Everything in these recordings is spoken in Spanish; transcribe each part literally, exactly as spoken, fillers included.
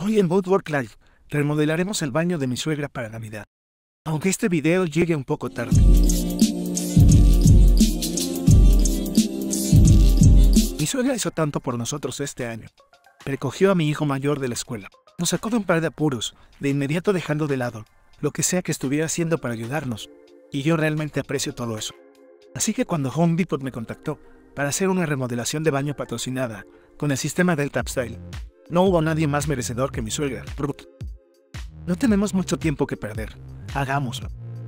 Hoy en Bootwork Live, remodelaremos el baño de mi suegra para Navidad. Aunque este video llegue un poco tarde. Mi suegra hizo tanto por nosotros este año. Recogió a mi hijo mayor de la escuela. Nos sacó de un par de apuros, de inmediato dejando de lado lo que sea que estuviera haciendo para ayudarnos. Y yo realmente aprecio todo eso. Así que cuando Home Depot me contactó para hacer una remodelación de baño patrocinada con el sistema Delta Upstyle, no hubo nadie más merecedor que mi suegra, Ruth. No tenemos mucho tiempo que perder. Hagámoslo.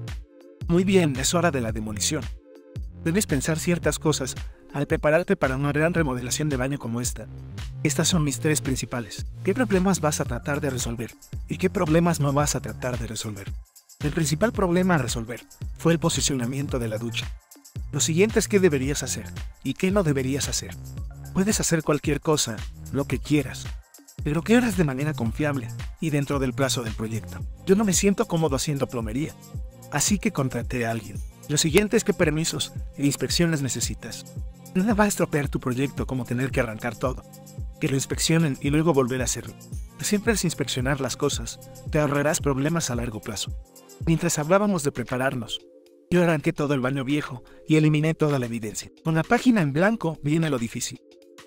Muy bien, es hora de la demolición. Debes pensar ciertas cosas al prepararte para una gran remodelación de baño como esta. Estas son mis tres principales. ¿Qué problemas vas a tratar de resolver? ¿Y qué problemas no vas a tratar de resolver? El principal problema a resolver fue el posicionamiento de la ducha. Lo siguiente es qué deberías hacer y qué no deberías hacer. Puedes hacer cualquier cosa, lo que quieras, pero que hagas de manera confiable y dentro del plazo del proyecto. Yo no me siento cómodo haciendo plomería, así que contraté a alguien. Lo siguiente es qué permisos e inspecciones necesitas. Nada va a estropear tu proyecto como tener que arrancar todo, que lo inspeccionen y luego volver a hacerlo. Siempre es inspeccionar las cosas, te ahorrarás problemas a largo plazo. Mientras hablábamos de prepararnos, yo arranqué todo el baño viejo y eliminé toda la evidencia. Con la página en blanco viene lo difícil.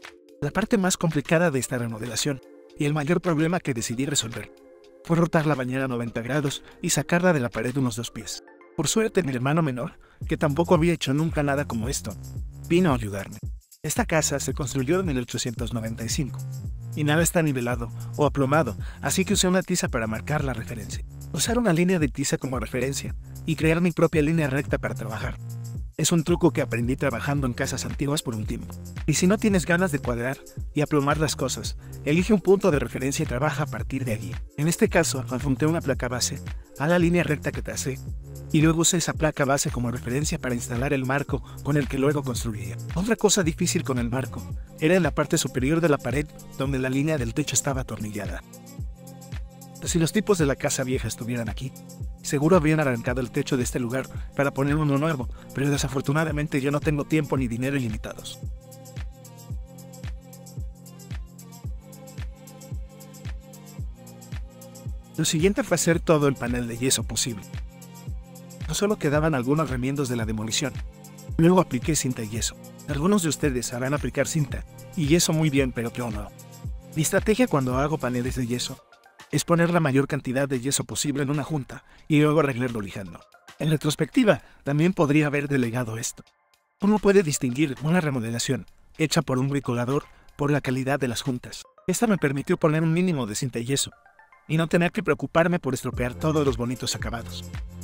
La parte más complicada de esta remodelación y el mayor problema que decidí resolver fue rotar la bañera a noventa grados y sacarla de la pared unos dos pies. Por suerte mi hermano menor, que tampoco había hecho nunca nada como esto, vino a ayudarme. Esta casa se construyó en mil ochocientos noventa y cinco y nada está nivelado o aplomado, así que usé una tiza para marcar la referencia. Usar una línea de tiza como referencia y crear mi propia línea recta para trabajar. Es un truco que aprendí trabajando en casas antiguas por un tiempo. Y si no tienes ganas de cuadrar y aplomar las cosas, elige un punto de referencia y trabaja a partir de allí. En este caso, adjunté una placa base a la línea recta que tracé, y luego usé esa placa base como referencia para instalar el marco con el que luego construiría. Otra cosa difícil con el marco era en la parte superior de la pared donde la línea del techo estaba atornillada. Si los tipos de la casa vieja estuvieran aquí, seguro habrían arrancado el techo de este lugar para poner uno nuevo, pero desafortunadamente yo no tengo tiempo ni dinero ilimitados. Lo siguiente fue hacer todo el panel de yeso posible. No solo quedaban algunos remiendos de la demolición, luego apliqué cinta y yeso. Algunos de ustedes sabrán aplicar cinta y yeso muy bien, pero yo no. Mi estrategia cuando hago paneles de yeso es poner la mayor cantidad de yeso posible en una junta y luego arreglarlo lijando. En retrospectiva, también podría haber delegado esto. Uno puede distinguir una remodelación hecha por un bricolador por la calidad de las juntas. Esta me permitió poner un mínimo de cinta y yeso y no tener que preocuparme por estropear todos los bonitos acabados.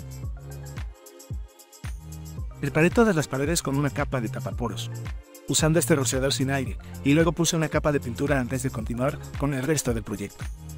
Preparé todas las paredes con una capa de tapaporos, usando este rociador sin aire, y luego puse una capa de pintura antes de continuar con el resto del proyecto.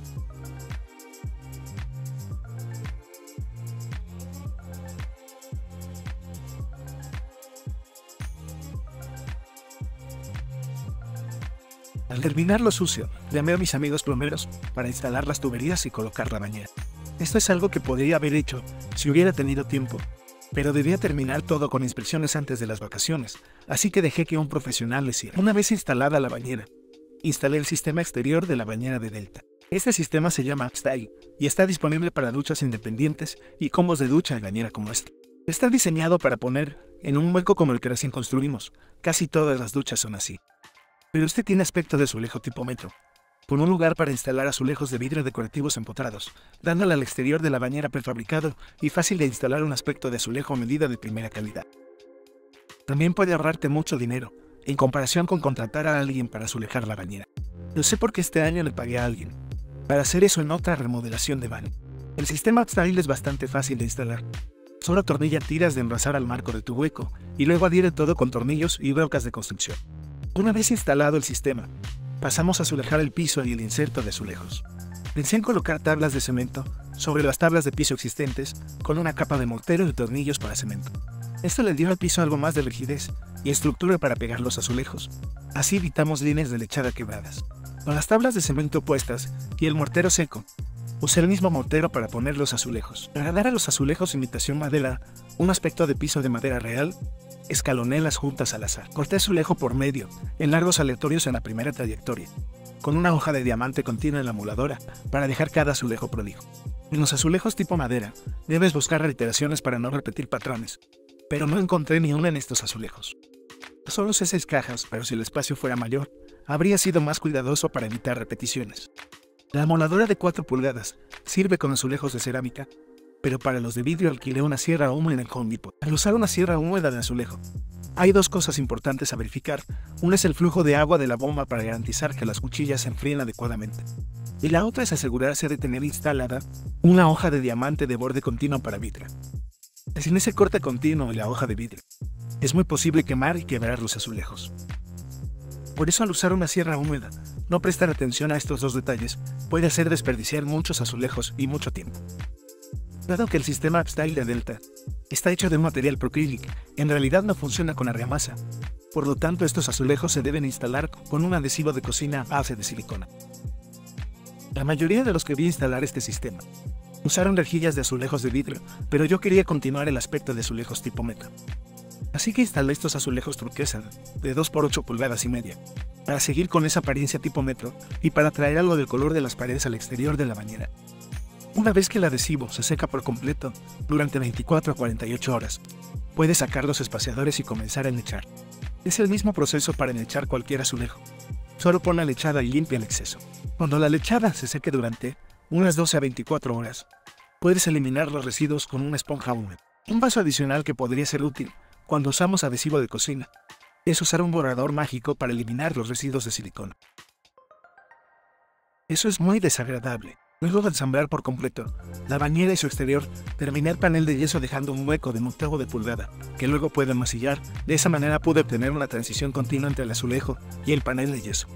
Al terminar lo sucio, llamé a mis amigos plomeros para instalar las tuberías y colocar la bañera. Esto es algo que podría haber hecho si hubiera tenido tiempo, pero debía terminar todo con inspecciones antes de las vacaciones, así que dejé que un profesional lo hiciera. Una vez instalada la bañera, instalé el sistema exterior de la bañera de Delta. Este sistema se llama Upstyle y está disponible para duchas independientes y combos de ducha y bañera como esta. Está diseñado para poner en un hueco como el que recién construimos. Casi todas las duchas son así. Pero este tiene aspecto de azulejo tipo metro, con un lugar para instalar azulejos de vidrio decorativos empotrados, dándole al exterior de la bañera prefabricado y fácil de instalar un aspecto de azulejo a medida de primera calidad. También puede ahorrarte mucho dinero, en comparación con contratar a alguien para azulejar la bañera. Lo sé porque este año le pagué a alguien para hacer eso en otra remodelación de baño. El sistema Upstyle es bastante fácil de instalar. Solo atornilla tiras de enrasar al marco de tu hueco y luego adhiere todo con tornillos y brocas de construcción. Una vez instalado el sistema, pasamos a azulejar el piso y el inserto de azulejos. Pensé en colocar tablas de cemento sobre las tablas de piso existentes con una capa de mortero y tornillos para cemento. Esto le dio al piso algo más de rigidez y estructura para pegar los azulejos. Así evitamos líneas de lechada quebradas. Con las tablas de cemento puestas y el mortero seco, usé el mismo mortero para poner los azulejos. Para dar a los azulejos imitación madera, un aspecto de piso de madera real, escaloné las juntas al azar. Corté azulejo por medio, en largos aleatorios en la primera trayectoria. con una hoja de diamante continua en la moladora para dejar cada azulejo prolijo. En los azulejos tipo madera, debes buscar reiteraciones para no repetir patrones, pero no encontré ni una en estos azulejos. Solo sé seis cajas, pero si el espacio fuera mayor, habría sido más cuidadoso para evitar repeticiones. La moladora de cuatro pulgadas sirve con azulejos de cerámica, pero para los de vidrio alquilé una sierra húmeda en Home Depot. Al usar una sierra húmeda de azulejo, hay dos cosas importantes a verificar. Una es el flujo de agua de la bomba para garantizar que las cuchillas se enfríen adecuadamente. Y la otra es asegurarse de tener instalada una hoja de diamante de borde continuo para vidrio. Sin ese corte continuo y la hoja de vidrio, es muy posible quemar y quebrar los azulejos. Por eso, al usar una sierra húmeda, no prestar atención a estos dos detalles puede hacer desperdiciar muchos azulejos y mucho tiempo. Dado que el sistema Upstyle de Delta está hecho de un material Procrylic, en realidad no funciona con argamasa. Por lo tanto, estos azulejos se deben instalar con un adhesivo de cocina a base de silicona. La mayoría de los que vi instalar este sistema usaron rejillas de azulejos de vidrio, pero yo quería continuar el aspecto de azulejos tipo meta. Así que instalé estos azulejos turquesa de dos por ocho pulgadas y media, para seguir con esa apariencia tipo metro y para traer algo del color de las paredes al exterior de la bañera. Una vez que el adhesivo se seca por completo, durante veinticuatro a cuarenta y ocho horas, puedes sacar los espaciadores y comenzar a enhechar. Es el mismo proceso para enhechar cualquier azulejo. Solo pon la lechada y limpia el exceso. Cuando la lechada se seque durante unas doce a veinticuatro horas, puedes eliminar los residuos con una esponja húmeda. Un paso adicional que podría ser útil cuando usamos adhesivo de cocina es usar un borrador mágico para eliminar los residuos de silicona. Eso es muy desagradable. Luego de ensamblar por completo la bañera y su exterior, terminé el panel de yeso dejando un hueco de un octavo de pulgada, que luego puedo masillar. De esa manera pude obtener una transición continua entre el azulejo y el panel de yeso.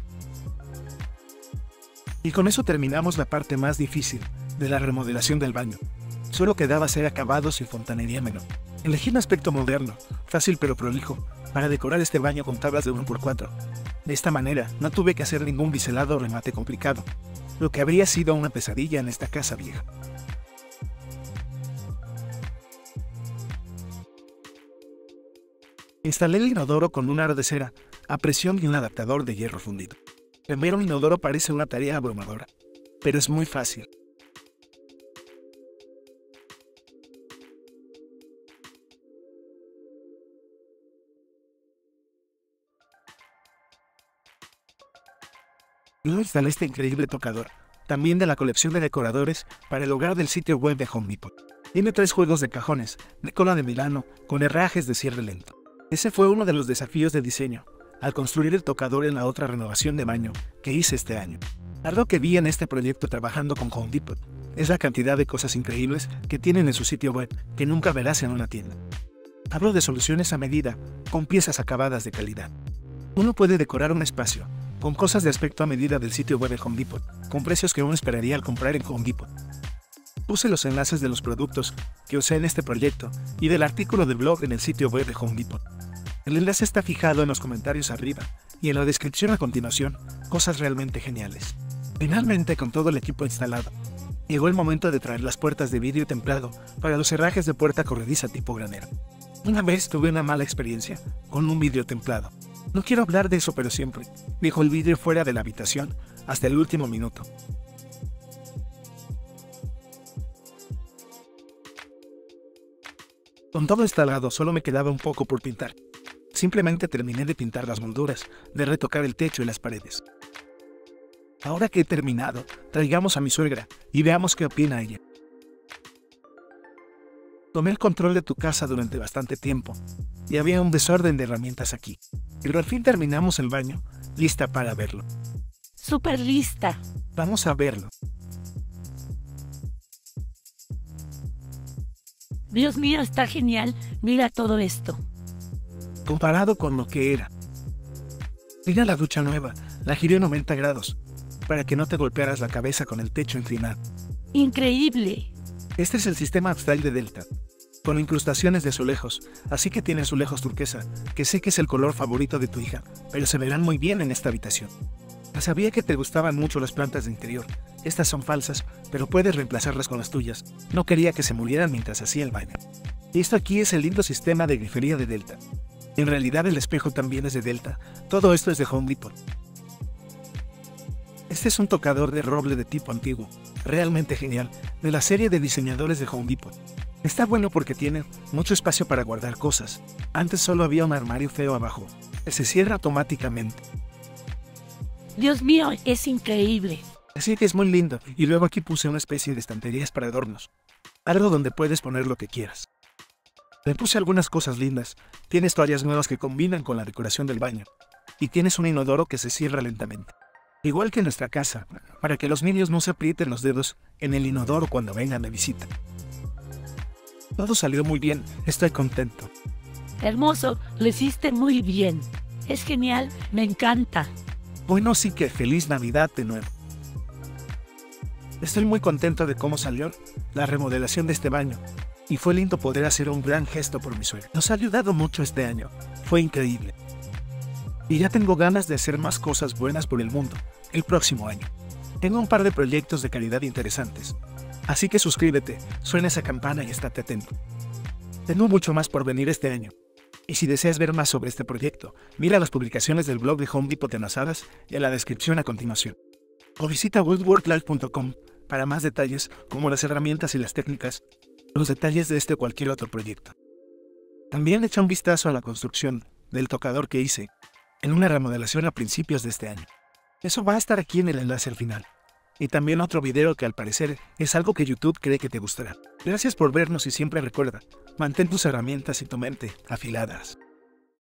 Y con eso terminamos la parte más difícil de la remodelación del baño. Solo quedaba hacer acabados y fontanería menor. Elegí un aspecto moderno, fácil pero prolijo, para decorar este baño con tablas de uno por cuatro. De esta manera, no tuve que hacer ningún biselado o remate complicado, lo que habría sido una pesadilla en esta casa vieja. Instalé el inodoro con un aro de cera a presión y un adaptador de hierro fundido. Cambiar un inodoro parece una tarea abrumadora, pero es muy fácil. Luego instalé este increíble tocador, también de la colección de decoradores para el hogar del sitio web de Home Depot. Tiene tres juegos de cajones, de cola de Milano, con herrajes de cierre lento. Ese fue uno de los desafíos de diseño, al construir el tocador en la otra renovación de baño que hice este año. Algo que vi en este proyecto trabajando con Home Depot es la cantidad de cosas increíbles que tienen en su sitio web que nunca verás en una tienda. Hablo de soluciones a medida, con piezas acabadas de calidad. Uno puede decorar un espacio con cosas de aspecto a medida del sitio web de Home Depot, con precios que uno esperaría al comprar en Home Depot. Puse los enlaces de los productos que usé en este proyecto y del artículo del blog en el sitio web de Home Depot. El enlace está fijado en los comentarios arriba y en la descripción a continuación, cosas realmente geniales. Finalmente, con todo el equipo instalado, llegó el momento de traer las puertas de vidrio templado para los herrajes de puerta corrediza tipo granero. Una vez tuve una mala experiencia con un vidrio templado. No quiero hablar de eso, pero siempre dejó el vidrio fuera de la habitación hasta el último minuto. Con todo instalado, solo me quedaba un poco por pintar. Simplemente terminé de pintar las molduras, de retocar el techo y las paredes. Ahora que he terminado, traigamos a mi suegra y veamos qué opina ella. Tomé el control de tu casa durante bastante tiempo y había un desorden de herramientas aquí. Pero al fin terminamos el baño, lista para verlo. Súper lista. Vamos a verlo. Dios mío, está genial. Mira todo esto. Comparado con lo que era. Mira la ducha nueva, la giré noventa grados, para que no te golpearas la cabeza con el techo inclinado. Increíble. Este es el sistema Upstyle de Delta, con incrustaciones de azulejos, así que tiene azulejos turquesa, que sé que es el color favorito de tu hija, pero se verán muy bien en esta habitación. Sabía que te gustaban mucho las plantas de interior. Estas son falsas, pero puedes reemplazarlas con las tuyas. No quería que se murieran mientras hacía el baño. Y esto aquí es el lindo sistema de grifería de Delta. En realidad el espejo también es de Delta. Todo esto es de Home Depot. Este es un tocador de roble de tipo antiguo, realmente genial, de la serie de diseñadores de Home Depot. Está bueno porque tiene mucho espacio para guardar cosas. Antes solo había un armario feo abajo, que se cierra automáticamente. Dios mío, es increíble. Así que es muy lindo, y luego aquí puse una especie de estanterías para adornos. Algo donde puedes poner lo que quieras. Le puse algunas cosas lindas. Tienes toallas nuevas que combinan con la decoración del baño. Y tienes un inodoro que se cierra lentamente. Igual que en nuestra casa, para que los niños no se aprieten los dedos en el inodoro cuando vengan de visita. Todo salió muy bien, estoy contento. Hermoso, lo hiciste muy bien. Es genial, me encanta. Bueno, sí que feliz Navidad de nuevo. Estoy muy contento de cómo salió la remodelación de este baño. Y fue lindo poder hacer un gran gesto por mi suegra. Nos ha ayudado mucho este año. Fue increíble. Y ya tengo ganas de hacer más cosas buenas por el mundo el próximo año. Tengo un par de proyectos de calidad interesantes. Así que suscríbete, suena esa campana y estate atento. Tengo mucho más por venir este año. Y si deseas ver más sobre este proyecto, mira las publicaciones del blog de Home Depot en las hadas y en la descripción a continuación. O visita woodwork life punto com para más detalles como las herramientas y las técnicas, los detalles de este o cualquier otro proyecto. También echa un vistazo a la construcción del tocador que hice en una remodelación a principios de este año. Eso va a estar aquí en el enlace al final. Y también otro video que al parecer es algo que YouTube cree que te gustará. Gracias por vernos y siempre recuerda, mantén tus herramientas y tu mente afiladas.